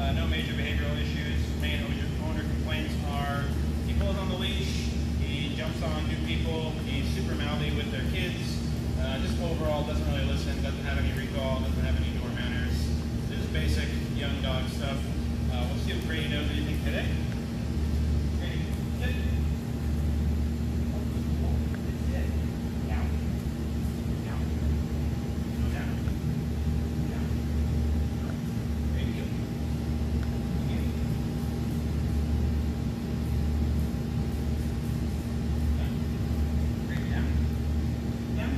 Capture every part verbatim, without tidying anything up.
Uh, no major behavioral issues. Main owner complaints are he pulls on the leash, he jumps on new people, he's super mouthy with their kids. Uh, just overall doesn't really listen, doesn't have any recall, doesn't have any door manners. Just basic young dog stuff. Uh, we'll see if Grady knows anything today. Grady, sit. Sit. Down. Down. Go down. Down. Grady, go. Again. Down. Grady, down. Down.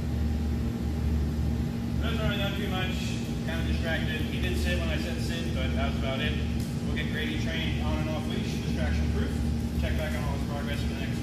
Doesn't really done too much. Kind of distracted. He did sit when I said sit, but that was about it. We'll get Grady trained on and off leash, distraction proof. Check back on all his progress for the next